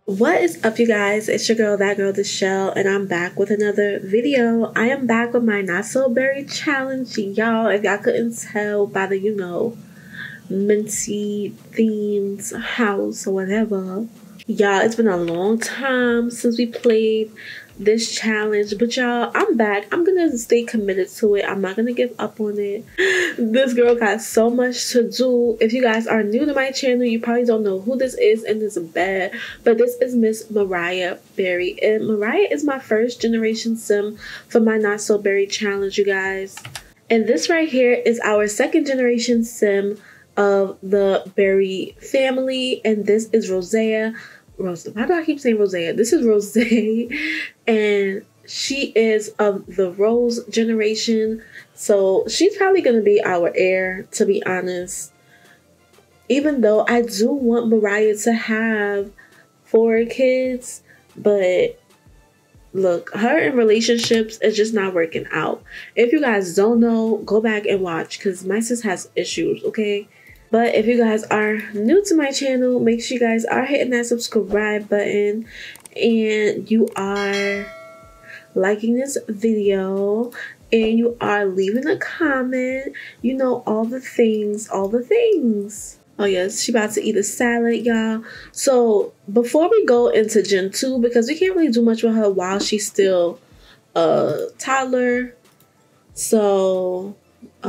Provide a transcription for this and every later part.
What is up, you guys? It's your girl, that girl, the shell, and I'm back with another video. I am back with my not so berry challenge, y'all. If y'all couldn't tell by the, minty themes house or whatever. Y'all, it's been a long time since we played this challenge, but y'all, I'm back. I'm gonna stay committed to it. I'm not gonna give up on it. This girl got so much to do. If you guys are new to my channel, you probably don't know who this is and it's bad, but this is Miss Mariyah Berry, and Mariyah is my first generation sim for my not so berry challenge, you guys. And this right here is our second generation sim of the Berry family, and this is Rosea. Why do I keep saying Rosea? This is Rose, and she is of the Rose generation, so she's probably going to be our heir, to be honest. Even though I do want Mariyah to have 4 kids, but look, her in relationships is just not working out. If you guys don't know, go back and watch, because my sis has issues, okay? But if you guys are new to my channel, make sure you guys are hitting that subscribe button and you are liking this video and you are leaving a comment. You know, all the things, all the things. Oh yes, she about to eat a salad, y'all. So before we go into Gen 2, because we can't really do much with her while she's still a toddler. So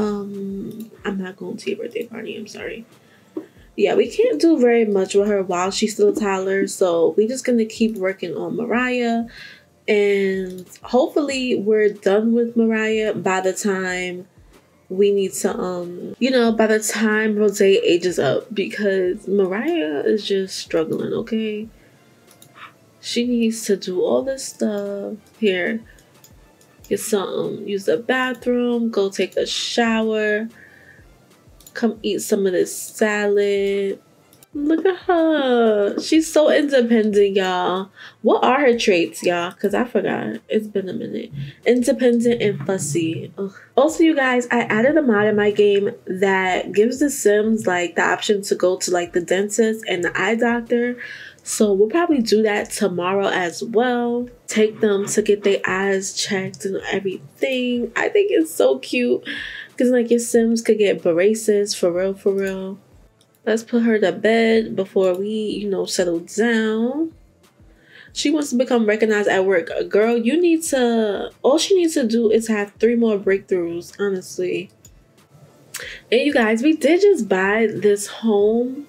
I'm not going to your birthday party, I'm sorry. Yeah, we can't do very much with her while she's still a toddler, so we're just gonna keep working on Mariyah, and hopefully we're done with Mariyah by the time we need to by the time Rose ages up, because Mariyah is just struggling, okay? She needs to do all this stuff. Here, get something, use the bathroom, go take a shower, come eat some of this salad. Look at her. She's so independent, y'all. What are her traits, y'all? Because I forgot. It's been a minute. Independent and fussy. Ugh. Also, you guys, I added a mod in my game that gives the Sims like the option to go to like the dentist and the eye doctor. So we'll probably do that tomorrow as well. Take them to get their eyes checked and everything. I think it's so cute. Because like your Sims could get braces, for real, for real. Let's put her to bed before we, settle down. She wants to become recognized at work. Girl, you need to, all she needs to do is have 3 more breakthroughs, honestly. And you guys, we did just buy this home.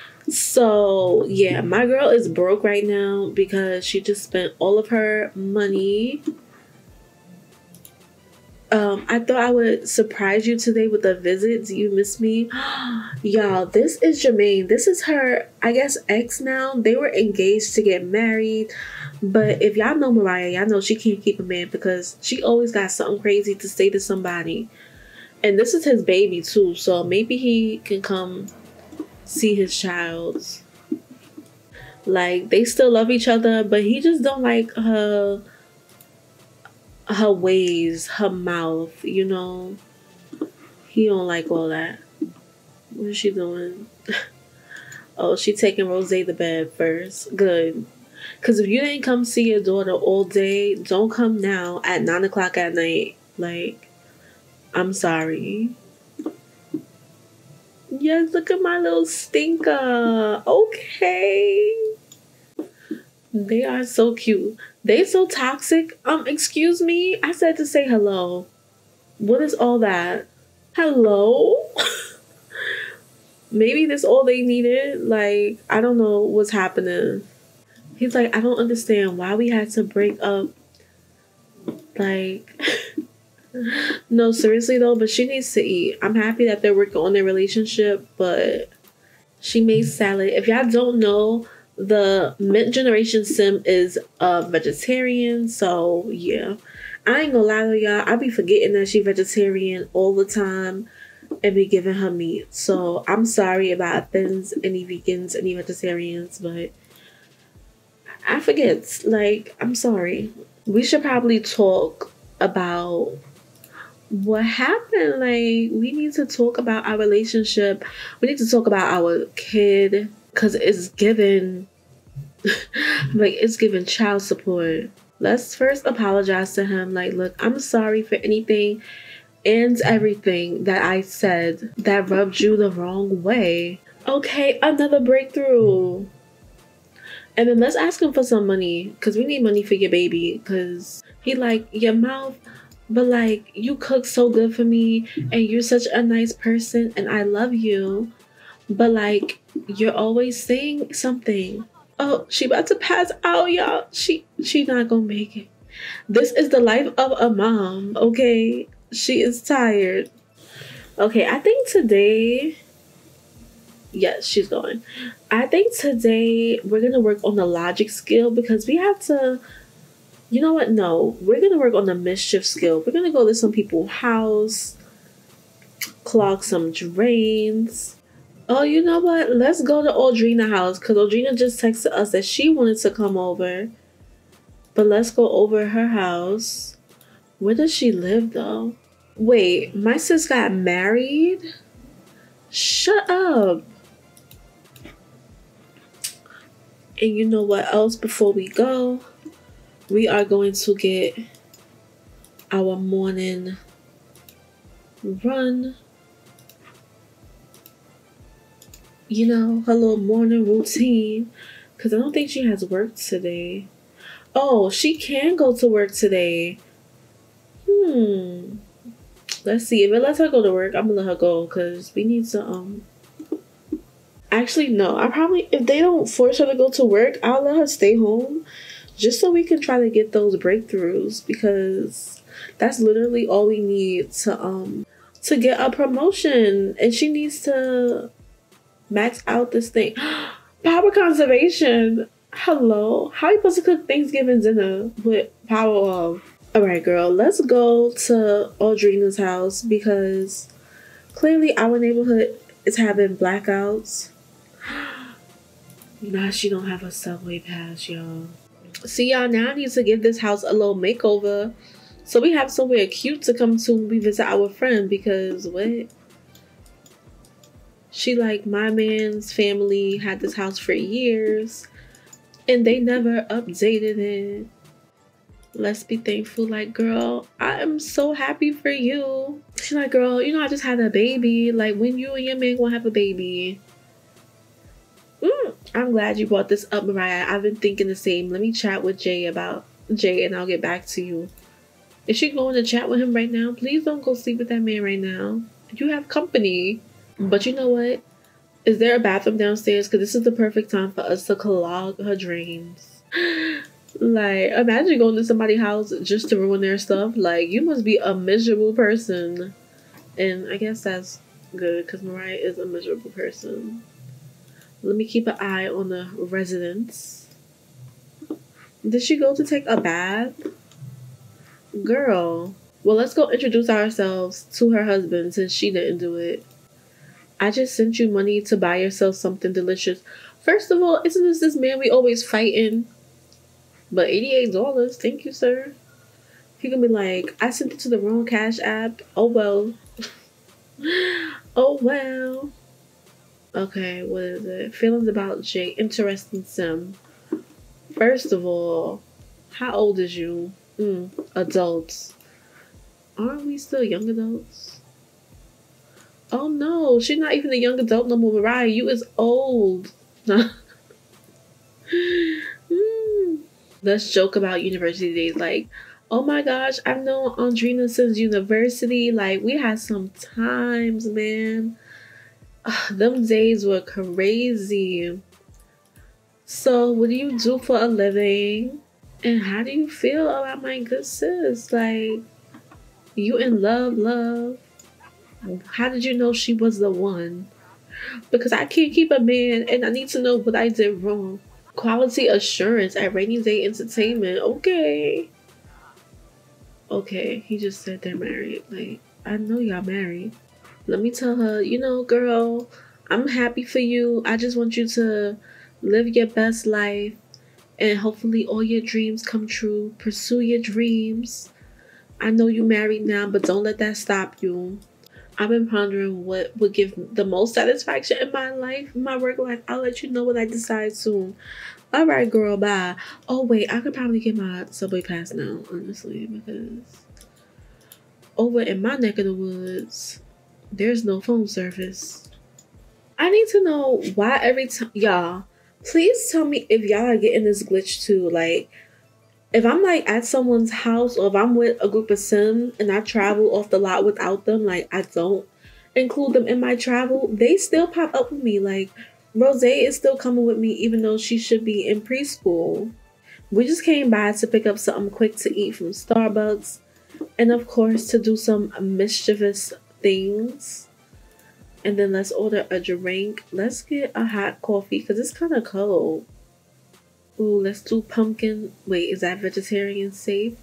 So yeah, my girl is broke right now because she just spent all of her money. I thought I would surprise you today with a visit. Do you miss me? Y'all, this is Jermaine. This is her, I guess, ex now. They were engaged to get married. But if y'all know Mariyah, y'all know she can't keep a man because she always got something crazy to say to somebody. And this is his baby too. So maybe he can come see his child. Like, they still love each other, but he just don't like her ways, her mouth, He don't like all that. What is she doing? Oh, she taking Rose to bed first. Good. Because if you didn't come see your daughter all day, don't come now at 9 o'clock at night. Like, I'm sorry. Yes, look at my little stinker. Okay. They are so cute. They so toxic. Excuse me. I said to say hello. What is all that? Hello? Maybe that's all they needed. Like, I don't know what's happening. He's like, I don't understand why we had to break up. Like, no, seriously though, but she needs to eat. I'm happy that they're working on their relationship, but she made salad. If y'all don't know, the mint generation sim is a vegetarian, so yeah. I ain't gonna lie to y'all, I be forgetting that she vegetarian all the time and be giving her meat. So I'm sorry about offends any vegans, any vegetarians, but I forget. Like, I'm sorry. We should probably talk about what happened. Like, we need to talk about our relationship. We need to talk about our kid, because it's given Like, it's giving child support. Let's first apologize to him. Like, look, I'm sorry for anything and everything that I said that rubbed you the wrong way. Okay, another breakthrough. And then let's ask him for some money, because we need money for your baby. Because he like, your mouth, but like, you cook so good for me and you're such a nice person and I love you. But like, you're always saying something. Oh, she about to pass out, y'all. She not gonna make it. This is the life of a mom, okay? She is tired. Okay, I think today... Yes, she's going. I think today we're going to work on the logic skill because we have to... You know what? No, we're going to work on the mischief skill. We're going to go to some people's house, clog some drains. Oh, you know what? Let's go to Audrina's house because Audrina just texted us that she wanted to come over. But let's go over her house. Where does she live, though? Wait, my sis got married? Shut up. And you know what else before we go? We are going to get our morning run. You know, her little morning routine. Because I don't think she has work today. Oh, she can go to work today. Let's see. If it lets her go to work, I'm going to let her go. Because we need to, Actually, no. I probably, if they don't force her to go to work, I'll let her stay home. Just so we can try to get those breakthroughs. Because that's literally all we need to get a promotion. And she needs to max out this thing. Power conservation. Hello. How are you supposed to cook Thanksgiving dinner with power off? Alright, girl. Let's go to Audrina's house because clearly our neighborhood is having blackouts. Nah, she don't have a subway pass, y'all. See, y'all, now I need to give this house a little makeover so we have somewhere cute to come to when we visit our friend because what? She like, my man's family had this house for years and they never updated it. Let's be thankful. Like, girl, I am so happy for you. She's like, girl, you know, I just had a baby. Like, when you and your man gonna have a baby? I'm glad you brought this up, Mariyah. I've been thinking the same. Let me chat with Jay about Jay and I'll get back to you. Is she going to chat with him right now? Please don't go sleep with that man right now. You have company. But you know what? Is there a bathroom downstairs? Because this is the perfect time for us to clog her drains. Like, imagine going to somebody's house just to ruin their stuff. Like, you must be a miserable person. And I guess that's good because Mariyah is a miserable person. Let me keep an eye on the residents. Did she go to take a bath? Girl. Well, let's go introduce ourselves to her husband since she didn't do it. I just sent you money to buy yourself something delicious. First of all, isn't this man we always fighting? But $88, thank you, sir. He gonna be like, I sent it to the wrong Cash App. Oh, well. Oh, well. Okay, what is it? Feelings about Jay. Interesting sim. First of all, how old is you? Adults. Aren't we still young adults? Oh no, she's not even a young adult no more. Mariyah, you is old. Let's joke about university days. Like, oh my gosh, I've known Audrina since university. Like, we had some times, man. Them days were crazy. So, what do you do for a living? And how do you feel about my good sis? Like, you in love? How did you know she was the one? Because I can't keep a man and I need to know what I did wrong. Quality assurance at Rainy Day Entertainment. Okay, he just said they're married. Like, I know y'all married. Let me tell her, you know, girl, I'm happy for you. I just want you to live your best life and hopefully all your dreams come true. Pursue your dreams. I know you married now, but don't let that stop you. I've been pondering what would give the most satisfaction in my life, in my work life. I'll let you know what I decide soon. All right, girl, bye. Oh, wait, I could probably get my subway pass now, honestly, because over in my neck of the woods, there's no phone service. I need to know why every time, y'all, please tell me if y'all are getting this glitch too. Like, if I'm like at someone's house or if I'm with a group of Sims and I travel off the lot without them, like I don't include them in my travel, they still pop up with me. Like, Rose is still coming with me even though she should be in preschool. We just came by to pick up something quick to eat from Starbucks and of course to do some mischievous things. And then let's order a drink. Let's get a hot coffee because it's kind of cold. Ooh, let's do pumpkin. Wait, is that vegetarian safe?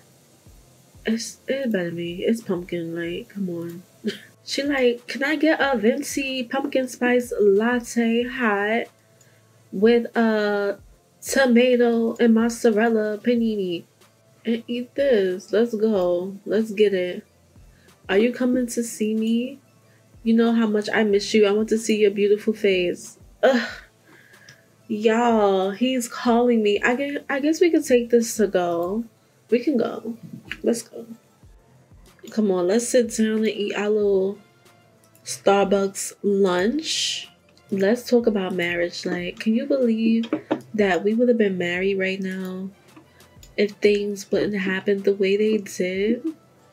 It better be. It's pumpkin. Like, come on. She like, can I get a venti pumpkin spice latte hot with a tomato and mozzarella panini? And eat this. Let's go. Let's get it. Are you coming to see me? You know how much I miss you. I want to see your beautiful face. Ugh. Y'all, he's calling me. I guess we could take this to go. We can go. Let's go. Come on, let's sit down and eat our little Starbucks lunch. Let's talk about marriage. Like, can you believe that we would have been married right now if things wouldn't happen the way they did?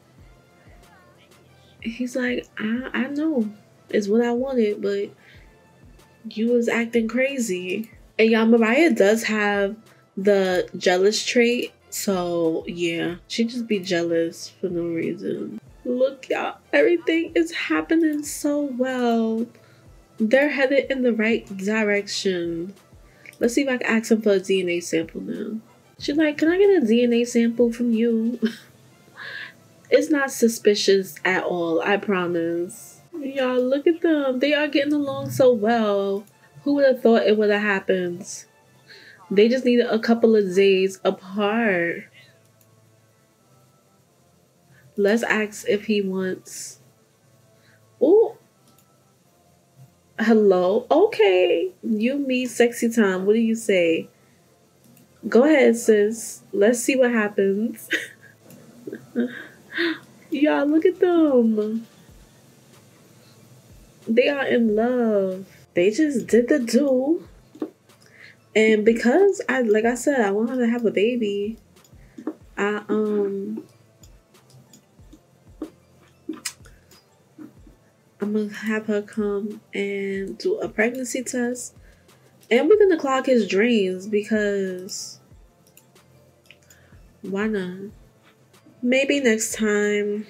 He's like, I know. It's what I wanted, but you was acting crazy. And y'all, Mariyah does have the jealous trait. So, yeah, she just be jealous for no reason. Look, y'all, everything is happening so well. They're headed in the right direction. Let's see if I can ask him for a DNA sample now. She's like, can I get a DNA sample from you? It's not suspicious at all, I promise. Y'all, look at them. They are getting along so well. Who would have thought it would have happened? They just needed a couple of days apart. Let's ask if he wants... Ooh. Hello? Okay. You, me, sexy time. What do you say? Go ahead, sis. Let's see what happens. Y'all, look at them. They are in love. They just did the do. And because like I said, I want her to have a baby. I'm gonna have her come and do a pregnancy test. And we're gonna clog his drains because why not? Maybe next time.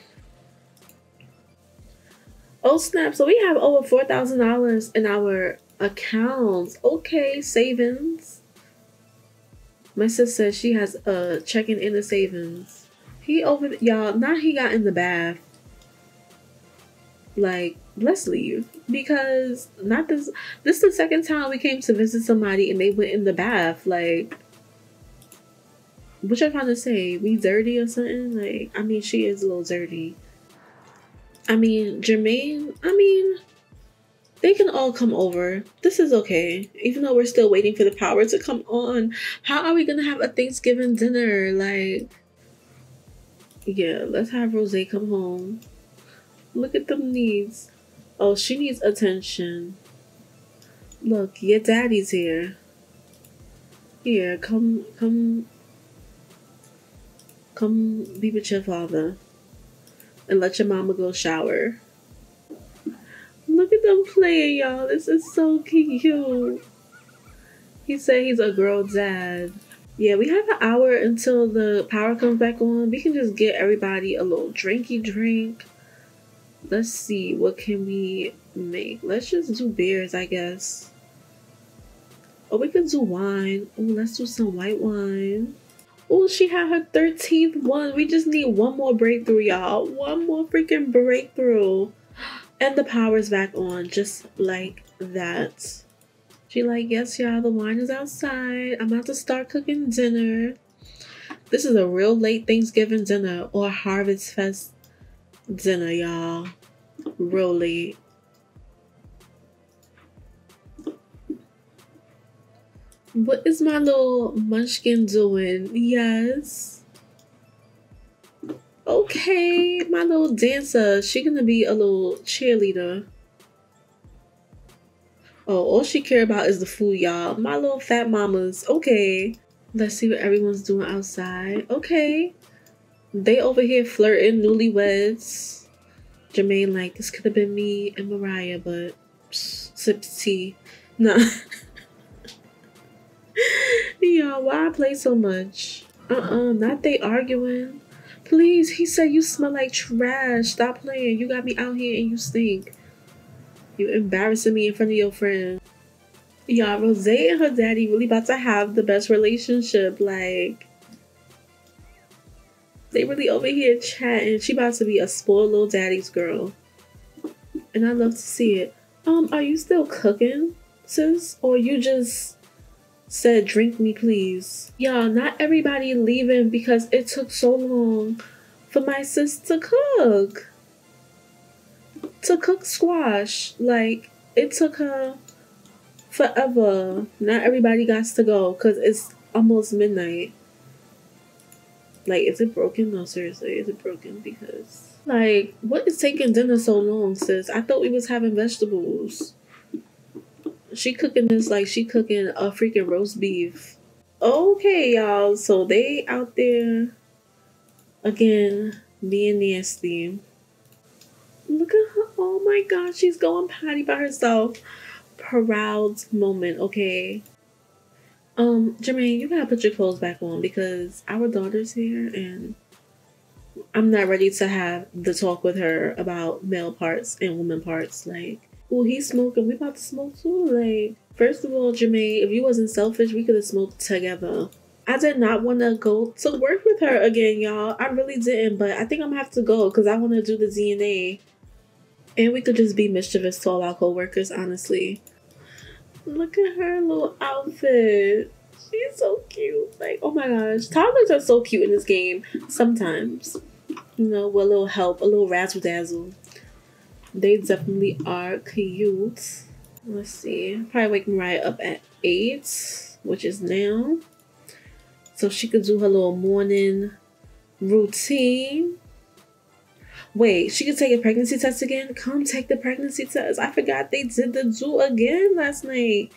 Oh snap, so we have over $4,000 in our accounts. Okay, savings. My sister says she has a checking in the savings. He over y'all, now he got in the bath. Like, let's leave. Because not this is the second time we came to visit somebody and they went in the bath. Like, what y'all trying to say? We dirty or something? Like, I mean, she is a little dirty. I mean, Jermaine, they can all come over. This is okay. Even though we're still waiting for the power to come on. How are we going to have a Thanksgiving dinner? Like, yeah, let's have Rose come home. Look at them needs. Oh, she needs attention. Look, your daddy's here. Here, come be with your father. And let your mama go shower. Look at them playing, y'all. This is so cute. He said he's a girl dad. Yeah, we have an hour until the power comes back on. We can just get everybody a little drinky drink. Let's see, what can we make? Let's just do beers, I guess. Or we can do wine. Oh, let's do some white wine. Oh, she had her 13th one. We just need one more breakthrough, y'all. One more freaking breakthrough. And the power's back on, just like that. She like, yes, y'all, the wine is outside. I'm about to start cooking dinner. This is a real late Thanksgiving dinner or Harvest Fest dinner, y'all. Real late. What is my little munchkin doing? Yes. Okay, my little dancer. She gonna be a little cheerleader. Oh, all she care about is the food, y'all. My little fat mamas. Okay. Let's see what everyone's doing outside. Okay. They over here flirting, newlyweds. Jermaine like, this could have been me and Mariyah, but sips tea. Nah. Y'all, why I play so much? Not they arguing. Please, he said you smell like trash. Stop playing. You got me out here and you stink. You embarrassing me in front of your friends. Y'all, Rose and her daddy really about to have the best relationship. Like, they really over here chatting. She about to be a spoiled little daddy's girl. And I love to see it. Are you still cooking, sis? Or you just said, drink me, please? Y'all, not everybody leaving because it took so long for my sis to cook. To cook squash. Like, it took her forever. Not everybody got to go because it's almost midnight. Like, is it broken? No, seriously, is it broken? Because, like, what is taking dinner so long, sis? I thought we was having vegetables. She cooking this like she cooking a freaking roast beef. Okay, y'all. So they out there again being nasty. Look at her. Oh my god, she's going potty by herself. Proud moment, okay? Jermaine, you gotta put your clothes back on because our daughter's here and I'm not ready to have the talk with her about male parts and woman parts. Like, oh, he's smoking. We about to smoke too. Like, first of all, Jermaine, if you wasn't selfish, we could have smoked together. I did not want to go to work with her again, y'all. I really didn't, but I think I'm gonna have to go because I want to do the DNA. And we could just be mischievous to all our co-workers, honestly. Look at her little outfit. She's so cute. Like, oh my gosh. Toddlers are so cute in this game. Sometimes. You know, with a little help, a little razzle dazzle. They definitely are cute. Let's see. Probably wake Mariyah up at 8, which is now. So she could do her little morning routine. Wait, she could take a pregnancy test again? Come take the pregnancy test. I forgot they did the do again last night.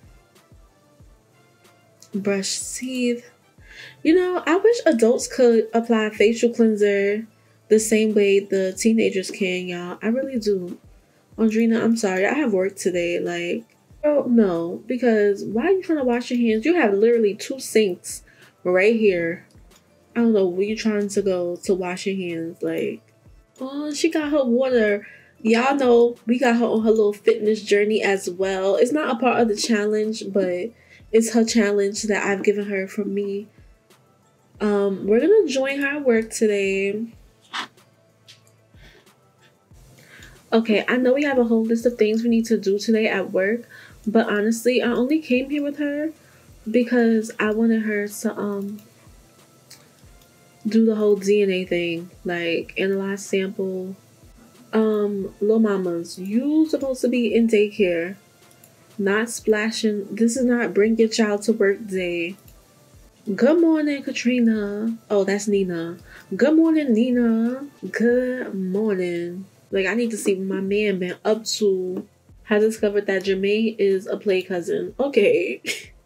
Brush teeth. You know, I wish adults could apply facial cleanser the same way the teenagers can, y'all. I really do. Andrina, I'm sorry. I have work today. Like, oh, no. Because why are you trying to wash your hands? You have literally 2 sinks right here. I don't know where you're trying to go to wash your hands. Like, oh, she got her water. Y'all know we got her on her little fitness journey as well. It's not a part of the challenge, but it's her challenge that I've given her from me. We're gonna join her at work today. Okay, I know we have a whole list of things we need to do today at work, but honestly, I only came here with her because I wanted her to do the whole DNA thing, like analyze sample. Little mamas, you supposed to be in daycare, not splashing. This is not bring your child to work day. Good morning, Katrina. Oh, that's Nina. Good morning, Nina. Good morning. Like, I need to see what my man been up to. I discovered that Jermaine is a play cousin. Okay.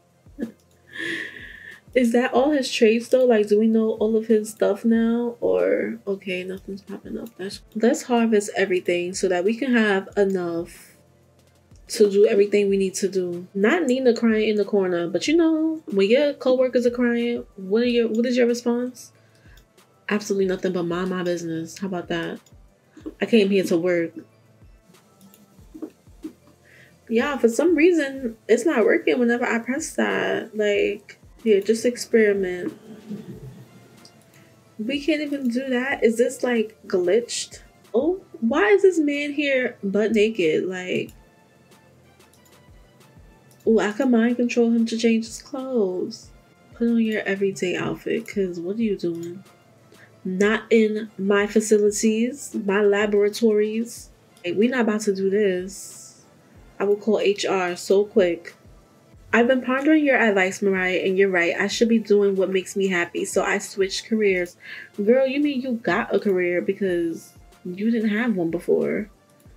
Is that all his traits though? Like, do we know all of his stuff now? Or, okay, nothing's popping up. Let's harvest everything so that we can have enough to do everything we need to do. Not Nina crying in the corner, but you know, when your co-workers are crying, what is your response? Absolutely nothing but mind my business. How about that? I came here to work. Yeah, for some reason, it's not working whenever I press that. Like, here, just experiment. We can't even do that. Is this, like, glitched? Oh, why is this man here butt naked? Like, oh, I can mind control him to change his clothes. Put on your everyday outfit, because what are you doing? Not in my facilities, my laboratories. Like, we're not about to do this. I will call HR so quick. I've been pondering your advice, Mariyah, and you're right. I should be doing what makes me happy, so I switched careers. Girl, you mean you got a career because you didn't have one before?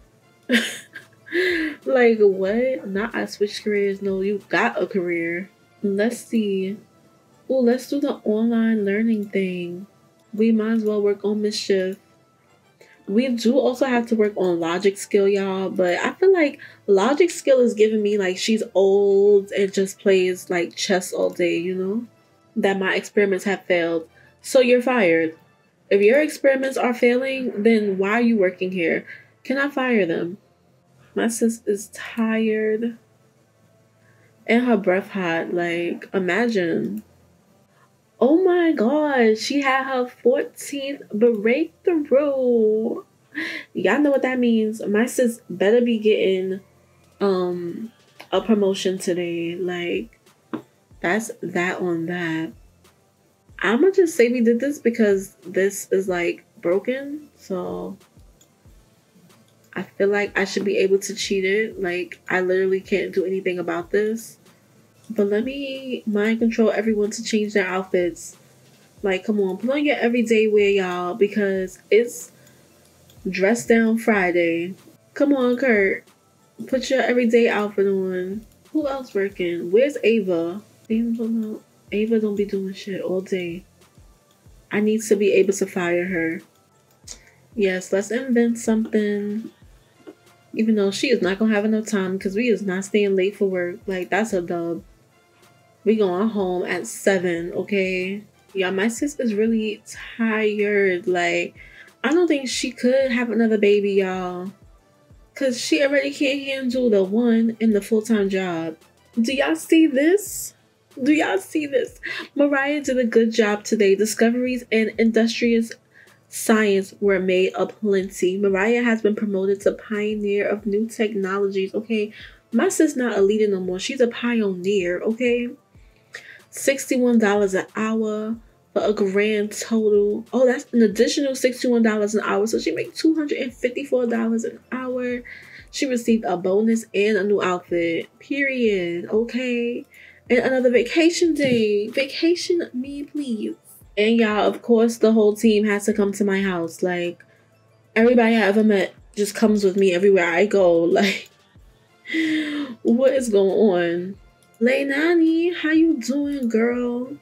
Like, what? Not I switched careers. No, you got a career. Let's see. Oh, let's do the online learning thing. We might as well work on mischief. We do also have to work on logic skill, y'all, but I feel like logic skill is giving me like she's old and just plays like chess all day, you know? That my experiments have failed. So you're fired. If your experiments are failing, then why are you working here? Can I fire them? My sis is tired and her breath hot. Like, imagine. Oh my god, she had her 14th breakthrough. Y'all know what that means. My sis better be getting a promotion today. Like, that's that on that. I'ma just say we did this because this is like broken, so I feel like I should be able to cheat it. Like, I literally can't do anything about this. But let me mind control everyone to change their outfits. Like, come on, put on your everyday wear, y'all, because it's dress down Friday. Come on, Kurt. Put your everyday outfit on. Who else working? Where's Ava? Ava don't be doing shit all day. I need to be able to fire her. Yes, let's invent something. Even though she is not gonna have enough time because we is not staying late for work. Like, that's a dub. We going home at 7, okay? Yeah, my sis is really tired. Like, I don't think she could have another baby, y'all. Because she already can't handle the one in the full-time job. Do y'all see this? Do y'all see this? Mariyah did a good job today. Discoveries and industrious science were made aplenty. Mariyah has been promoted to pioneer of new technologies, okay? My sis not a leader no more. She's a pioneer, okay? $61 an hour for a grand total. Oh, that's an additional $61 an hour. So she made $254 an hour. She received a bonus and a new outfit. Period. Okay. And another vacation day. Vacation me, please. And y'all, of course, the whole team has to come to my house. Like, everybody I ever met just comes with me everywhere I go. Like, what is going on? Leilani, how you doing, girl?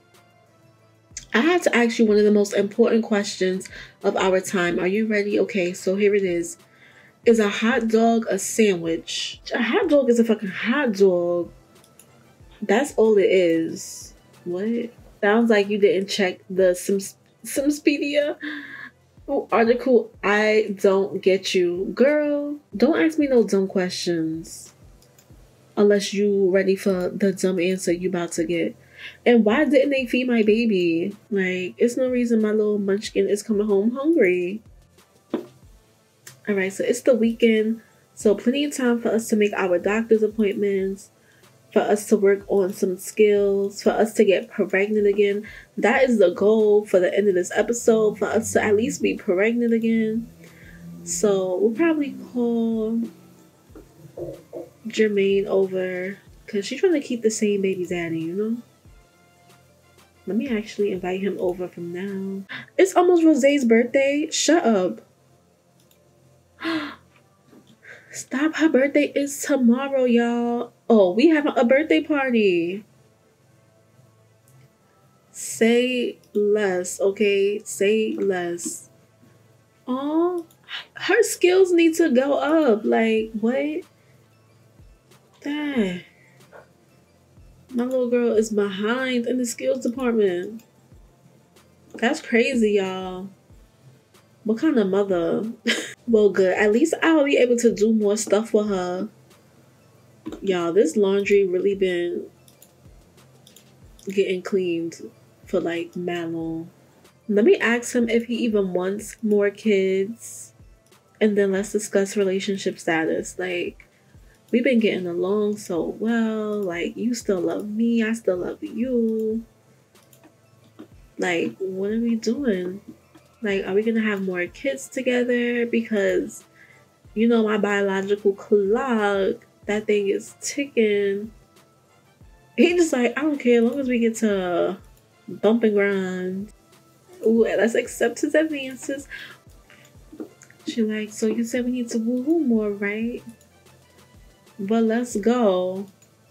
I had to ask you one of the most important questions of our time. Are you ready? Okay, so here it is. Is a hot dog a sandwich? A hot dog is a fucking hot dog. That's all it is. What? Sounds like you didn't check the Simspedia article. I don't get you. Girl, don't ask me no dumb questions. Unless you ready for the dumb answer you about to get. And why didn't they feed my baby? Like, it's no reason my little munchkin is coming home hungry. Alright, so it's the weekend. So plenty of time for us to make our doctor's appointments. For us to work on some skills. For us to get pregnant again. That is the goal for the end of this episode. For us to at least be pregnant again. So we'll probably call Jermaine over because she's trying to keep the same baby daddy, you know? Let me actually invite him over from now. It's almost Rosé's birthday. Shut up. Stop. Her birthday is tomorrow, y'all. Oh, we have a birthday party. Say less, okay? Say less. Oh, her skills need to go up. Like, what? Dang. My little girl is behind in the skills department. That's crazy, y'all. What kind of mother? Well, good. At least I'll be able to do more stuff with her. Y'all, this laundry really been getting cleaned for like mad long. Let me ask him if he even wants more kids. And then let's discuss relationship status. Like, we've been getting along so well. Like, you still love me. I still love you. Like, what are we doing? Like, are we going to have more kids together? Because, you know, my biological clock, that thing is ticking. He just like, I don't care as long as we get to bump and grind. Ooh, let's accept his advances. She like, so you said we need to woohoo more, right? But let's go.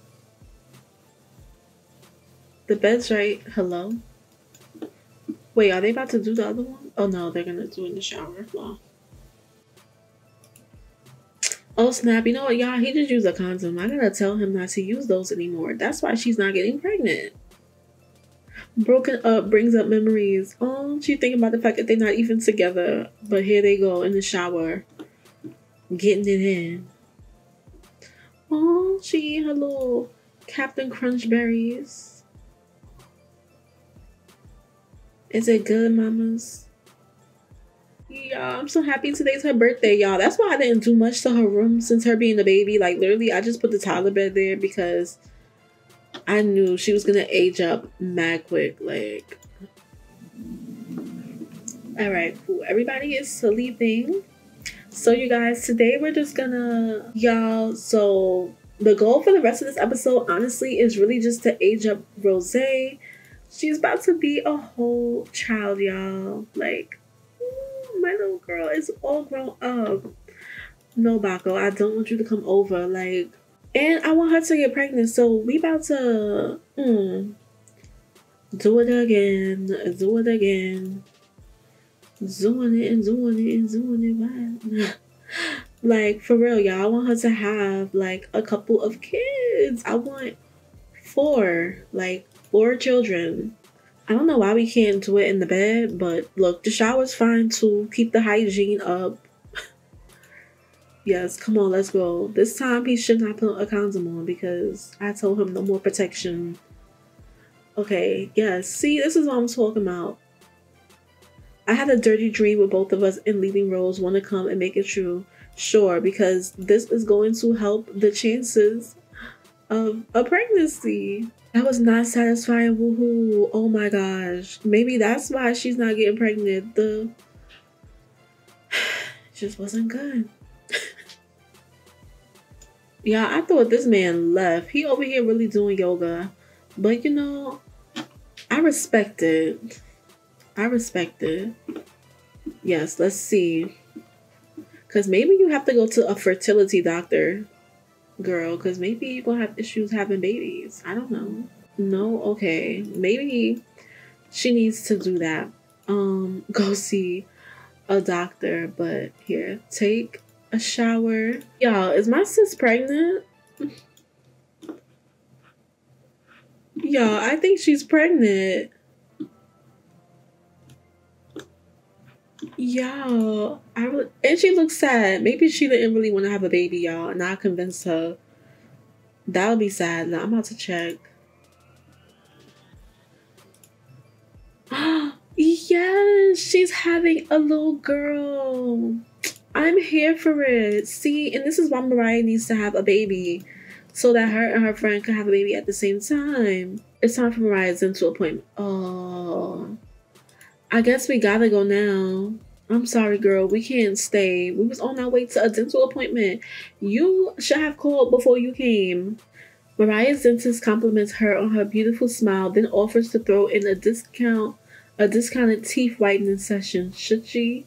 The bed's right. Hello? Wait, are they about to do the other one? Oh no, they're gonna do it in the shower. Wow. Oh snap, you know what, y'all? He just used a condom. I gotta tell him not to use those anymore. That's why she's not getting pregnant. Broken up brings up memories. Oh, she thinking about the fact that they're not even together. But here they go in the shower. Getting it in. Oh, she eat her little Captain Crunch berries. Is it good, mamas? Yeah, I'm so happy today's her birthday, y'all. That's why I didn't do much to her room since her being a baby. Like, literally, I just put the toddler bed there because I knew she was gonna age up mad quick. Like, all right, cool. Everybody is sleeping. So, you guys, today we're just gonna, y'all. So, the goal for the rest of this episode, honestly, is really just to age up Rose. She's about to be a whole child, y'all. Like, my little girl is all grown up. No, Baco, I don't want you to come over. Like, and I want her to get pregnant. So we about to do it again. Do it again. Doing it and doing it and doing it right. Like, for real, y'all. I want her to have like a couple of kids. I want 4 children. I don't know why we can't do it in the bed, but look, the shower's fine too. Keep the hygiene up. Yes, come on, let's go. This time he should not put a condom on because I told him no more protection. Okay, yes. See, this is what I'm talking about. I had a dirty dream with both of us and leaving Rose want to come and make it true. Sure, because this is going to help the chances of a pregnancy. That was not satisfying. Woohoo. Oh my gosh. Maybe that's why she's not getting pregnant. The just wasn't good. Yeah, I thought this man left. He over here really doing yoga. But you know, I respect it. I respect it. Yes, let's see. Because maybe you have to go to a fertility doctor, girl. Because maybe you're going to have issues having babies. I don't know. No? Okay. Maybe she needs to do that. Go see a doctor. But here, take a shower. Y'all, is my sis pregnant? Y'all, I think she's pregnant. Y'all, and she looks sad. Maybe she didn't really want to have a baby, y'all, and I convinced her. That would be sad. Now I'm about to check. Yes, she's having a little girl. I'm here for it. See, and this is why Mariyah needs to have a baby, so that her and her friend can have a baby at the same time. It's time for Mariyah's dental appointment. Oh, I guess we gotta go now. I'm sorry, girl. We can't stay. We was on our way to a dental appointment. You should have called before you came. Mariyah's dentist compliments her on her beautiful smile, then offers to throw in a discounted teeth whitening session. Should she?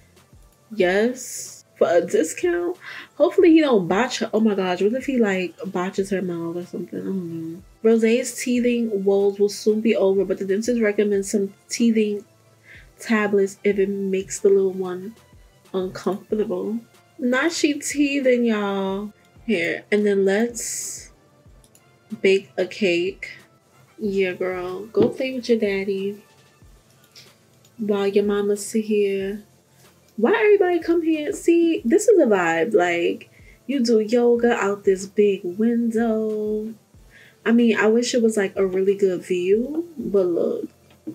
Yes. For a discount? Hopefully he don't botch her. Oh my gosh, what if he like botches her mouth or something? I don't know. Rose's teething woes will soon be over, but the dentist recommends some teething tablets if it makes the little one uncomfortable. Not she teething, y'all. Here, and then let's bake a cake. Yeah, girl. Go play with your daddy while your mama's here. Why everybody come here? See, this is a vibe. Like, you do yoga out this big window. I mean, I wish it was like a really good view, but look.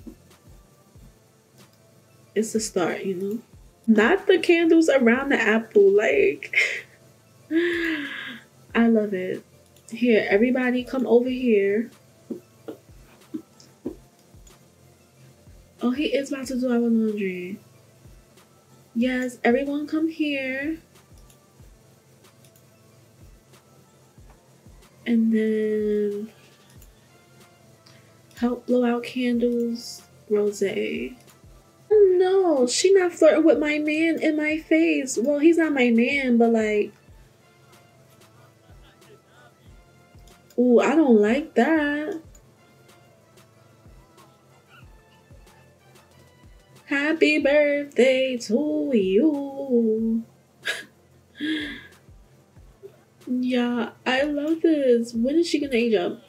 It's a start, you know? Not the candles around the apple. Like, I love it. Here, everybody come over here. Oh, he is about to do our laundry. Yes, everyone come here. And then Help blow out candles. Rose. No, she not flirting with my man in my face. Well, he's not my man, but like, ooh, I don't like that. Happy birthday to you. Yeah, I love this. When is she gonna age up?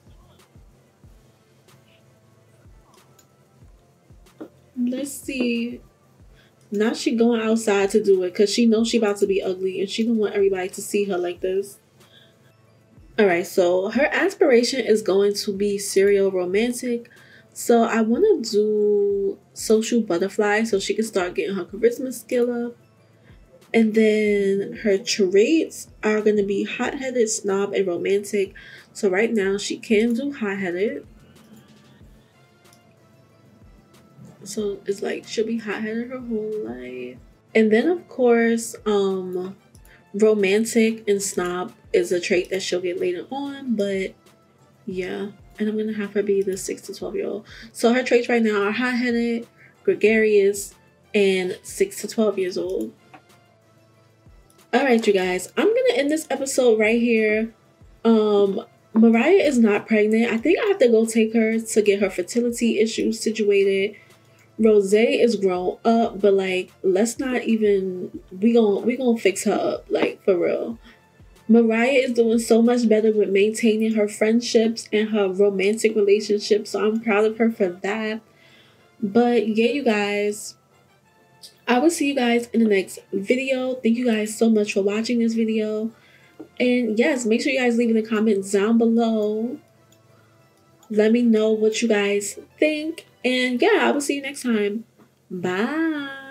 Let's see. Now she going outside to do it because she knows she about to be ugly and she don't want everybody to see her like this. Alright, so her aspiration is going to be serial romantic. So I want to do social butterfly so she can start getting her charisma skill up. And then her traits are going to be hot-headed, snob, and romantic. So right now she can do hot-headed. So it's like she'll be hot-headed her whole life. And then of course, romantic and snob is a trait that she'll get later on, but yeah. And I'm gonna have her be the 6 to 12-year-old. So her traits right now are hot-headed, gregarious, and 6 to 12 years old. Alright, you guys, I'm gonna end this episode right here. Mariyah is not pregnant. I think I have to go take her to get her fertility issues situated. Rose is grown up, but like, let's not even, we gonna fix her up, like, for real. Mariyah is doing so much better with maintaining her friendships and her romantic relationships, so I'm proud of her for that. But yeah, you guys, I will see you guys in the next video. Thank you guys so much for watching this video. And yes, make sure you guys leave in the comments down below. Let me know what you guys think. And yeah, I will see you next time. Bye.